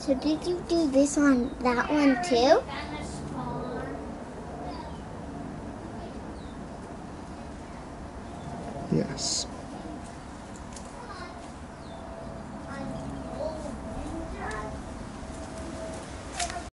So did you do this on that one too? Yes.